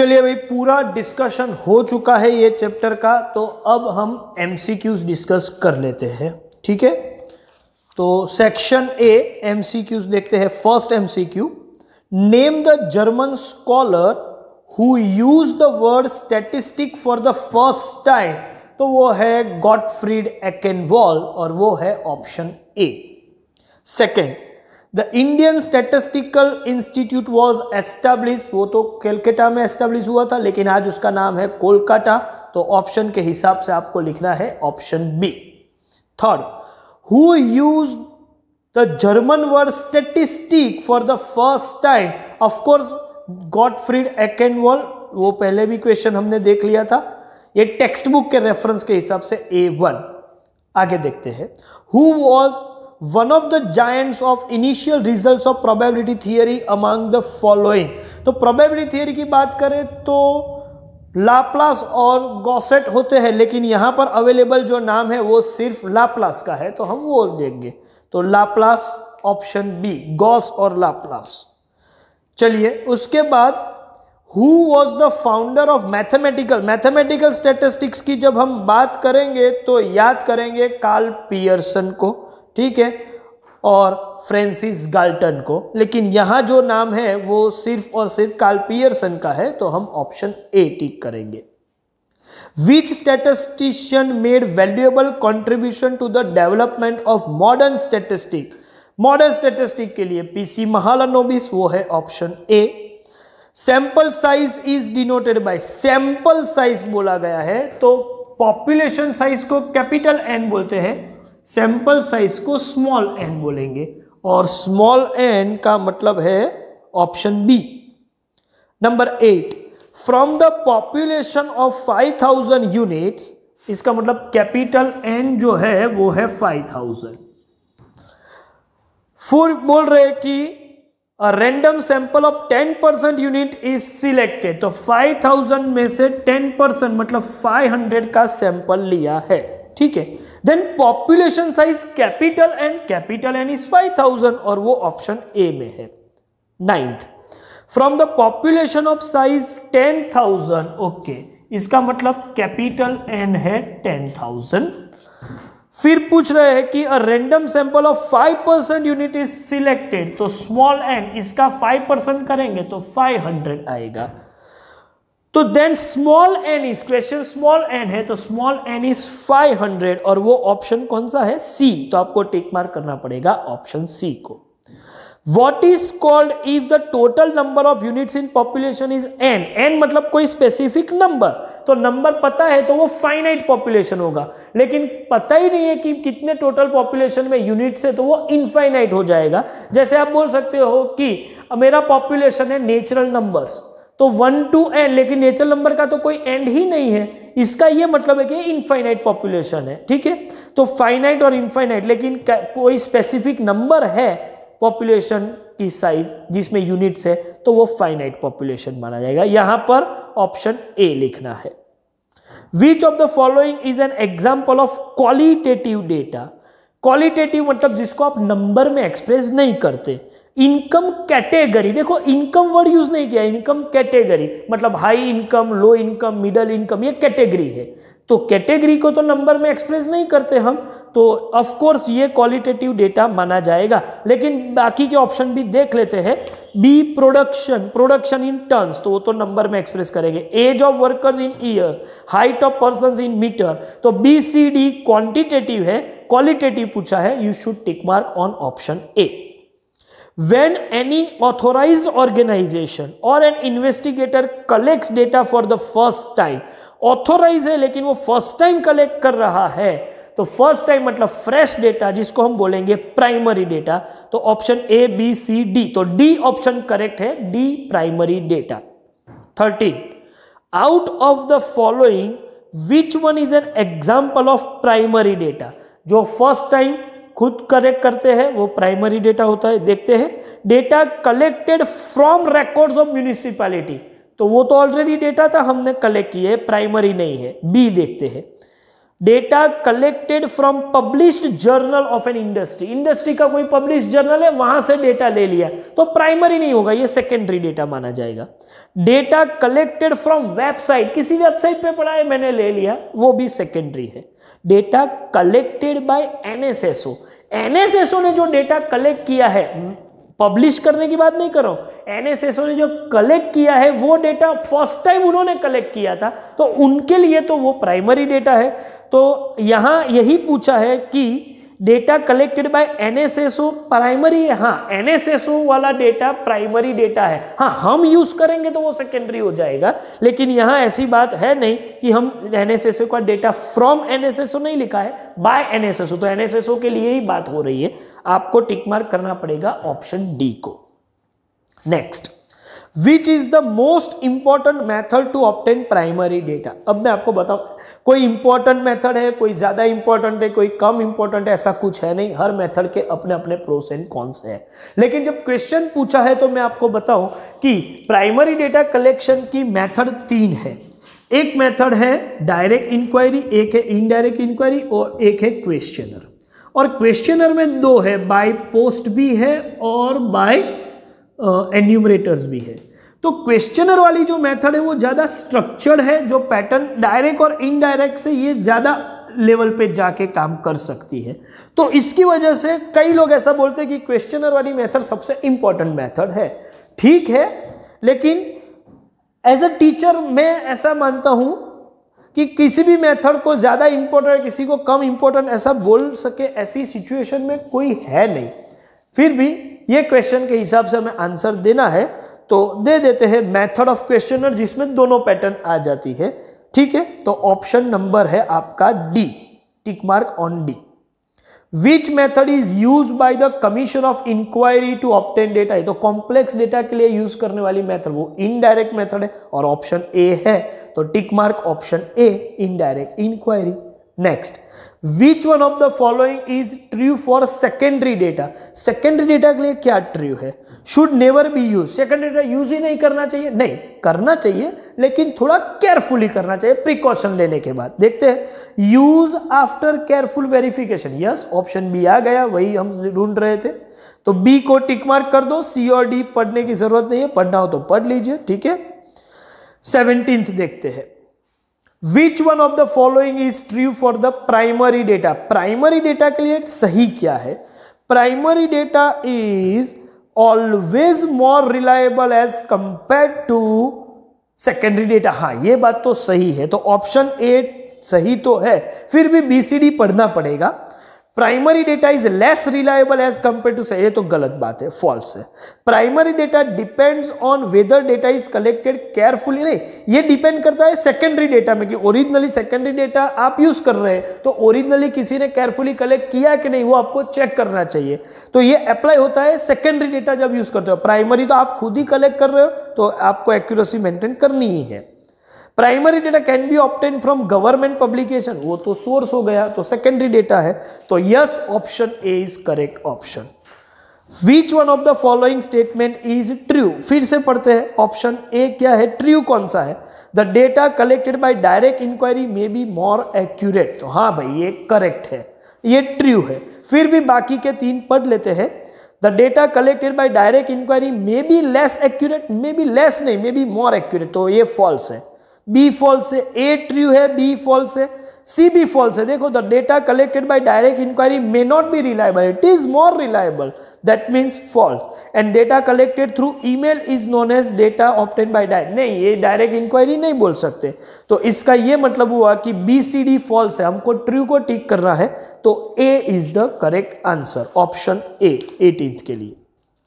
चलिए भाई, पूरा डिस्कशन हो चुका है ये चैप्टर का, तो अब हम एमसीक्यूज डिस्कस कर लेते हैं। ठीक है, तो सेक्शन ए एमसीक्यूज देखते हैं। First MCQ, name the German scholar who use the word statistic for the first time. तो वो है गॉटफ्रीड एकेनवॉल और वो है option A. Second, the Indian statistical institute was establish, वो तो कलकत्ता में एस्टैब्लिश हुआ था, लेकिन आज उसका नाम है कोलकाता। तो ऑप्शन के हिसाब से आपको लिखना है option B. Third, who use the German word statistic for the first time. Of course Gottfried Achenwall, वो पहले भी क्वेश्चन हमने देख लिया था, ये टेक्स्ट बुक के रेफरेंस के हिसाब से A1। आगे देखते हैं, who was one of the giants of initial results of probability theory among the following. तो प्रोबेबिलिटी थियरी की बात करें तो लाप्लास और गॉसेट होते हैं, लेकिन यहां पर अवेलेबल जो नाम है वो सिर्फ लाप्लास का है, तो हम वो देंगे। तो लाप्लास ऑप्शन बी, गॉस और लाप्लास। चलिए उसके बाद, who was the founder of mathematical statistics की जब हम बात करेंगे तो याद करेंगे कार्ल पियर्सन को, ठीक है, और फ्रांसिस गाल्टन को, लेकिन यहां जो नाम है वो सिर्फ और सिर्फ कार्ल पियर्सन का है, तो हम ऑप्शन ए टिक करेंगे। Which statistician made valuable contribution to the development of modern statistic. Modern statistic के लिए पीसी महालनोबिस, वो है option A. Sample size is denoted by, sample size बोला गया है तो पॉपुलेशन साइज को कैपिटल एन बोलते हैं, सैंपल साइज को स्मॉल एन बोलेंगे, और स्मॉल एन का मतलब है option B. Number 8, from the population of 5000 units, इसका मतलब कैपिटल एन जो है वो है 5000। फिर बोल रहे कि a random sample of 10% unit is selected, तो 5000 में से 10% मतलब 500 का सैंपल लिया है, ठीक है। Then population size capital N is 5000 और वो ऑप्शन ए में है। 9th, from the population of size 10,000, okay, इसका मतलब कैपिटल एन है 10,000। फिर पूछ रहे हैं कि a random sample of 5% unit is selected, तो स्मॉल एन, इसका 5% करेंगे तो 500 आएगा। तो then small n is, question small n है तो स्मॉल एन इज 500 और वो ऑप्शन कौन सा है, सी। तो आपको टिक मार्क करना पड़ेगा ऑप्शन सी को। What is called if the total number of units in population is n? n मतलब कोई स्पेसिफिक नंबर, तो नंबर पता है तो वो फाइनाइट पॉपुलेशन होगा, लेकिन पता ही नहीं है कि कितने टोटल पॉपुलेशन में यूनिट्स है तो वो इनफाइनाइट हो जाएगा। जैसे आप बोल सकते हो कि मेरा पॉपुलेशन है नेचुरल नंबर्स, तो 1 to n, लेकिन नेचुरल नंबर का तो कोई एंड ही नहीं है, इसका ये मतलब है कि इनफाइनाइट पॉपुलेशन है, ठीक है। तो फाइनाइट और इनफाइनाइट, लेकिन कोई स्पेसिफिक नंबर है पॉपुलेशन की साइज जिसमें यूनिट्स है तो वो फाइनाइट पॉपुलेशन माना जाएगा। यहां पर ऑप्शन ए लिखना है। Which of the following is an example of qualitative data. Qualitative मतलब जिसको आप नंबर में एक्सप्रेस नहीं करते। इनकम कैटेगरी, देखो इनकम वर्ड यूज नहीं किया, इनकम कैटेगरी मतलब high income, low income, middle income, ये कैटेगरी है, तो कैटेगरी को तो नंबर में एक्सप्रेस नहीं करते हम, तो ऑफ कोर्स ये क्वालिटेटिव डेटा माना जाएगा। लेकिन बाकी के ऑप्शन भी देख लेते हैं। बी प्रोडक्शन इन टन्स, तो वो तो नंबर में एक्सप्रेस करेंगे। Age of workers in year, height of persons in metre, तो बी सी डी क्वांटिटेटिव है, क्वालिटेटिव पूछा है, you should tick mark on option A. When any authorized organization or an investigator collects data for the first time, authorize है लेकिन वो first time collect कर रहा है, तो फर्स्ट टाइम मतलब फ्रेश डेटा, जिसको हम बोलेंगे प्राइमरी डेटा, तो option A B C D, तो डी ऑप्शन करेक्ट है, D primary data. 13, out of the following which one is an example of primary data. जो फर्स्ट टाइम खुद collect करते हैं वो प्राइमरी डेटा होता है। देखते हैं, data collected from records of municipality, तो वो तो ऑलरेडी डेटा था हमने कलेक्ट किए, प्राइमरी नहीं है, बी देखते हैं। Data collected from published journal of an industry, industry का कोई पब्लिश्ड जर्नल है वहां से डेटा ले लिया तो प्राइमरी नहीं होगा, ये सेकेंडरी डेटा माना जाएगा। डेटा कलेक्टेड फ्रॉम वेबसाइट, किसी वेबसाइट पे पढ़ा है मैंने ले लिया, वो भी सेकेंडरी है। Data collected by NSSO, NSSO ने जो डेटा कलेक्ट किया है, पब्लिश करने की बात नहीं कर रहा हूं, एनएसएसओ ने जो कलेक्ट किया है वो डेटा फर्स्ट टाइम उन्होंने कलेक्ट किया था तो उनके लिए तो वो प्राइमरी डेटा है। तो यहां यही पूछा है कि data collected by NSSO primary है, हाँ एनएसएसओ वाला डेटा प्राइमरी डेटा है, हाँ हम यूज करेंगे तो वो सेकेंडरी हो जाएगा, लेकिन यहां ऐसी बात है नहीं कि हम एनएसएसओ का डेटा फ्रॉम एनएसएसओ नहीं लिखा है, बाय एनएसएसओ, तो एनएसएसओ के लिए ही बात हो रही है, आपको टिक मार्क करना पड़ेगा ऑप्शन डी को। Next, which is the most important method to obtain primary data. अब मैं आपको बताऊं, कोई इंपॉर्टेंट मेथड है, कोई ज्यादा इंपॉर्टेंट है, कोई कम इंपॉर्टेंट है, ऐसा कुछ है नहीं, हर मेथड के अपने अपने प्रोस एंड कॉन्स है। लेकिन जब क्वेश्चन पूछा है तो मैं आपको बताऊं कि प्राइमरी डेटा कलेक्शन की मेथड 3 है। एक मेथड है डायरेक्ट इंक्वायरी, एक है इनडायरेक्ट इंक्वायरी और एक है क्वेश्चनर। और क्वेश्चनर में 2 है, बाय पोस्ट भी है और बाय एन्यूमरेटर्स भी है। तो क्वेश्चनर वाली जो मेथड है वो ज्यादा स्ट्रक्चर्ड है, जो पैटर्न डायरेक्ट और इनडायरेक्ट से ये ज्यादा लेवल पे जाके काम कर सकती है। तो इसकी वजह से कई लोग ऐसा बोलते हैं कि क्वेश्चनर वाली मेथड सबसे इंपॉर्टेंट मेथड है। ठीक है, लेकिन एज अ टीचर मैं ऐसा मानता हूं कि किसी भी मेथड को ज्यादा इंपॉर्टेंट, किसी को कम इंपॉर्टेंट ऐसा बोल सके, ऐसी सिचुएशन में कोई है नहीं। फिर भी ये क्वेश्चन के हिसाब से हमें आंसर देना है तो दे देते हैं मेथड ऑफ क्वेश्चनर, जिसमें दोनों पैटर्न आ जाती है। ठीक है, तो ऑप्शन नंबर है आपका D, tick mark on D. Which method is use by the commission of inquiry to obtain data, तो कॉम्प्लेक्स डेटा के लिए यूज करने वाली मेथड वो इनडायरेक्ट मेथड है और ऑप्शन ए है, तो tick mark option A, indirect inquiry. Next, Which one of the following is true for secondary data? Secondary data के लिए क्या true है? Should never be used. Secondary data use ही नहीं करना चाहिए, नहीं करना चाहिए लेकिन थोड़ा केयरफुली करना चाहिए प्रिकॉशन लेने के बाद। देखते हैं, use after careful verification, yes option B आ गया, वही हम ढूंढ रहे थे, तो बी को टिक मार्क कर दो। सी और डी पढ़ने की जरूरत नहीं है, पढ़ना हो तो पढ़ लीजिए। ठीक है, 17th देखते हैं, Which one of the following is true for the primary data? Primary data के लिए सही क्या है? Primary data is always more reliable as compared to secondary data। हाँ, ये बात तो सही है, तो ऑप्शन ए सही तो है, फिर भी बीसीडी पढ़ना पड़ेगा। Primary data is less reliable as compare to, ये तो गलत बात है, फॉल्स है। Primary data depends on whether data is collected carefully, नहीं, ये डिपेंड करता है सेकेंडरी डेटा में कि ओरिजिनली सेकेंडरी डेटा आप यूज कर रहे हैं तो ओरिजिनली किसी ने केयरफुली कलेक्ट किया कि नहीं, वो आपको चेक करना चाहिए। तो ये अप्लाई होता है सेकेंडरी डेटा जब यूज करते हो, प्राइमरी तो आप खुद ही कलेक्ट कर रहे हो तो आपको एक्यूरेसी मेंटेन करनी ही है। Primary data can be obtain from government publication, वो तो सोर्स हो गया, तो सेकेंडरी डेटा है, तो yes option A is correct option. Which one of the following statement is true, फिर से पढ़ते हैं, ऑप्शन ए क्या है, ट्रू कौन सा है? The data collected by direct inquiry may be more accurate, तो हाँ भाई ये करेक्ट है, ये ट्रू है। फिर भी बाकी के 3 पढ़ लेते हैं। The data collected by direct inquiry may be less accurate, may be less नहीं, मे बी मोर एक्यूरेट, तो ये फॉल्स है। बी फॉल्स है, ए ट्रू है, बी फॉल्स है, सी भी फॉल्स है। देखो, the data collected by direct inquiry may not be reliable, it is more reliable, that means false. And data collected through email is known as data obtain by direct, नहीं, ये direct inquiry नहीं बोल सकते। तो इसका ये मतलब हुआ कि बी सी डी फॉल्स है, हमको ट्रू को टिक करना है, तो A is the correct answer, option A 18th के लिए।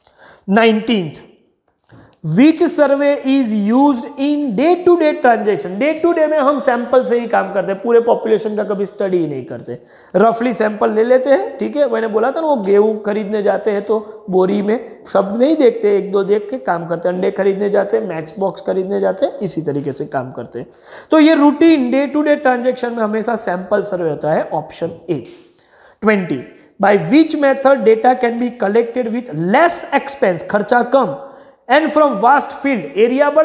19th, Which survey is used in day to day transaction? Day to day में हम सैंपल से ही काम करते हैं, पूरे पॉपुलेशन का कभी स्टडी ही नहीं करते, रफली सैंपल ले लेते हैं। ठीक है, मैंने बोला था ना, वो गेहूं खरीदने जाते हैं तो बोरी में सब नहीं देखते, 1-2 देख के काम करते हैं, अंडे खरीदने जाते हैं, मैच बॉक्स खरीदने जाते हैं, इसी तरीके से काम करते हैं। तो ये routine day to day transaction में हमेशा सैंपल सर्वे होता है, option A. 20, by which method data can be collected with less expense, खर्चा कम, and from vast field, area बड़ा,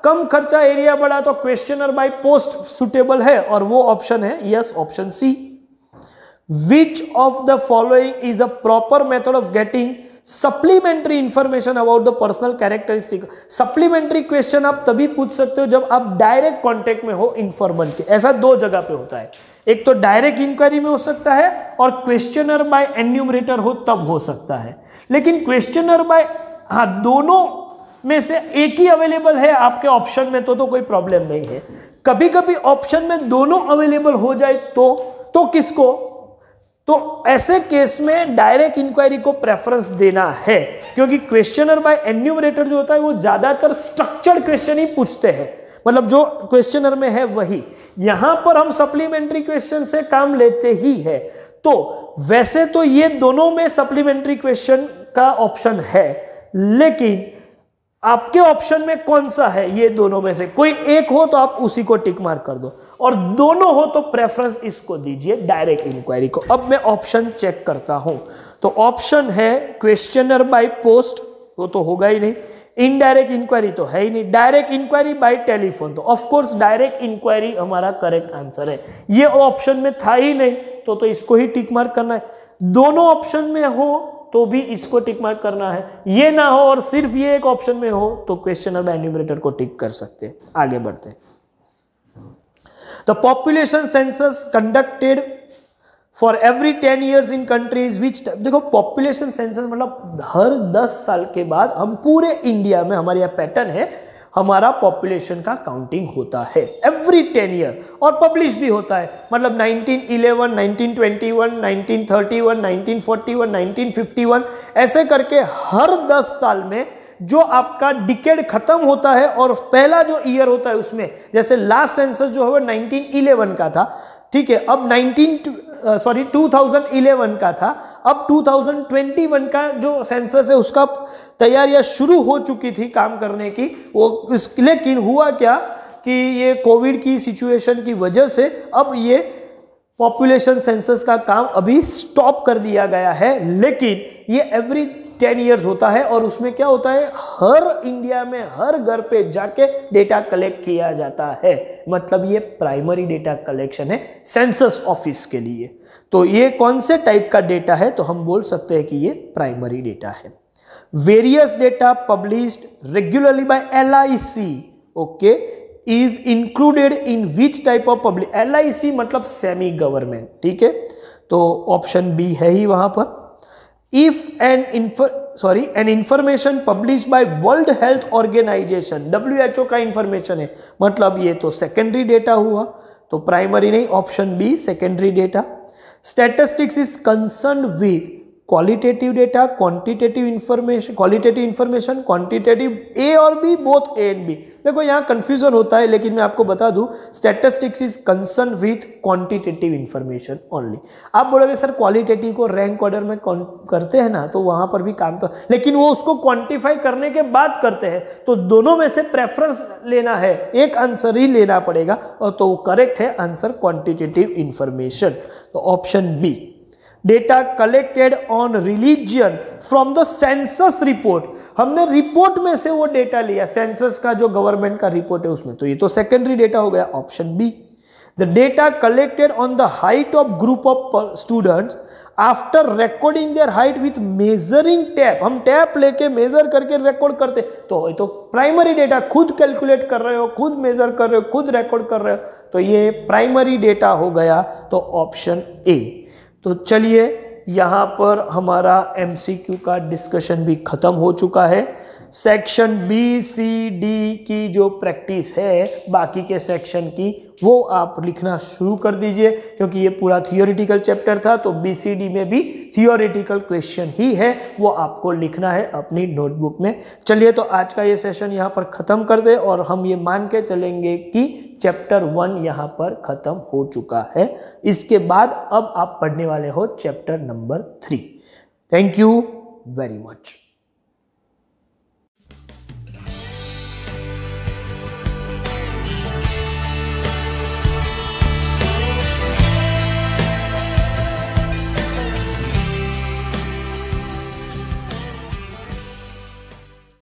कम खर्चा एरिया बड़ा तो क्वेश्चनर बाय पोस्ट सुटेबल है और वो ऑप्शन है yes option C. Which of the following is a proper method of getting supplementary information about the personal characteristic. Supplementary question आप तभी पूछ सकते हो जब आप डायरेक्ट कांटेक्ट में हो इन्फॉर्मेंट के। ऐसा दो जगह पे होता है, एक तो डायरेक्ट इंक्वायरी में हो सकता है और क्वेश्चनर बाय एन्यूमरेटर हो तब हो सकता है। लेकिन क्वेश्चनर बाय हाँ दोनों में से एक ही अवेलेबल है आपके ऑप्शन में तो कोई प्रॉब्लम नहीं है। कभी कभी ऑप्शन में दोनों अवेलेबल हो जाए तो किसको, तो ऐसे केस में डायरेक्ट इंक्वायरी को प्रेफरेंस देना है, क्योंकि क्वेश्चनर बाय एन्यूमरेटर जो होता है वो ज्यादातर स्ट्रक्चर्ड क्वेश्चन ही पूछते हैं, मतलब जो क्वेश्चनर में है वही। यहां पर हम सप्लीमेंट्री क्वेश्चन से काम लेते ही है। तो वैसे तो ये दोनों में सप्लीमेंट्री क्वेश्चन का ऑप्शन है, लेकिन आपके ऑप्शन में कौन सा है, ये दोनों में से कोई एक हो तो आप उसी को टिक मार्क कर दो, और दोनों हो तो प्रेफरेंस इसको दीजिए डायरेक्ट इंक्वायरी को। अब मैं ऑप्शन चेक करता हूं, तो ऑप्शन है क्वेश्चनर बाय पोस्ट, वो तो होगा ही नहीं। इनडायरेक्ट इंक्वायरी तो है ही नहीं। डायरेक्ट इंक्वायरी बाय टेलीफोन, तो ऑफ कोर्स डायरेक्ट इंक्वायरी हमारा करेक्ट आंसर है। ये ऑप्शन में था ही नहीं तो इसको ही टिक मार्क करना है। दोनों ऑप्शन में हो तो भी इसको टिक मार्क करना है। ये ना हो और सिर्फ ये एक ऑप्शन में हो तो क्वेश्चनर बाय एन्यूमरेटर को टिक कर सकते हैं। आगे बढ़ते हैं। The population census conducted for every 10 years in countries which, देखो पॉपुलेशन सेंसस मतलब हर 10 साल के बाद हम पूरे इंडिया में, हमारे यहाँ पैटर्न है, हमारा पॉपुलेशन का काउंटिंग होता है एवरी 10 year और पब्लिश भी होता है। मतलब 1911, 1921, 1931, 1941, 1951 ऐसे करके हर 10 साल में जो आपका डिकेड खत्म होता है और पहला जो ईयर होता है उसमें, जैसे लास्ट सेंसस जो है 1911 का था, ठीक है, अब 2011 का था, अब 2021 का जो सेंसस है उसका तैयारियां शुरू हो चुकी थी काम करने की वो। लेकिन हुआ क्या कि ये कोविड की सिचुएशन की वजह से अब ये पॉपुलेशन सेंसस का काम अभी स्टॉप कर दिया गया है। लेकिन ये एवरी 10 years होता है और उसमें क्या होता है, हर इंडिया में हर घर पे जाके डेटा कलेक्ट किया जाता है। मतलब ये प्राइमरी डेटा कलेक्शन है सेंसस ऑफिस के लिए। तो ये कौन से टाइप का डेटा है, तो हम बोल सकते हैं कि ये प्राइमरी डेटा है। Various data published regularly by LIC, okay, is included in which type of public. LIC मतलब सेमी गवर्नमेंट, ठीक है, तो ऑप्शन बी है ही वहां पर। If an information published by World Health Organization, WHO का इंफॉर्मेशन है, मतलब ये तो सेकेंडरी डेटा हुआ, तो प्राइमरी नहीं, option B secondary data. Statistics is concern with qualitative data, quantitative information, qualitative information, quantitative, A और B, both A and B. देखो यहाँ कंफ्यूजन होता है, लेकिन मैं आपको बता दूं statistics is concern with quantitative information only. आप बोलोगे सर क्वालिटेटिव को रैंक ऑर्डर में करते हैं ना, तो वहां पर भी काम तो, लेकिन वो उसको क्वांटिफाई करने के बाद करते हैं, तो दोनों में से प्रेफरेंस लेना है, एक आंसर ही लेना पड़ेगा, और तो करेक्ट है आंसर क्वांटिटेटिव इंफॉर्मेशन, तो option B. Data collected on religion from the census report, हमने रिपोर्ट में से वो डेटा लिया, सेंसस का जो गवर्नमेंट का रिपोर्ट है उसमें, तो ये तो सेकेंडरी डेटा हो गया, option B. The data collected on the height of group of students after recording their height with measuring tap, हम टैप लेके मेजर करके रिकॉर्ड करते, तो ये तो प्राइमरी डेटा, खुद कैलकुलेट कर रहे हो, खुद मेजर कर रहे हो, खुद रिकॉर्ड कर रहे हो, तो ये प्राइमरी डेटा हो गया, तो ऑप्शन ए। तो चलिए यहाँ पर हमारा MCQ का डिस्कशन भी खत्म हो चुका है। सेक्शन बी सी डी की जो प्रैक्टिस है बाकी के सेक्शन की, वो आप लिखना शुरू कर दीजिए, क्योंकि ये पूरा थियोरेटिकल चैप्टर था, तो BCD में भी थियोरेटिकल क्वेश्चन ही है, वो आपको लिखना है अपनी नोटबुक में। चलिए तो आज का ये सेशन यहाँ पर ख़त्म कर दे, और हम ये मान के चलेंगे कि चैप्टर 1 यहाँ पर ख़त्म हो चुका है। इसके बाद अब आप पढ़ने वाले हो chapter number 3। Thank you very much.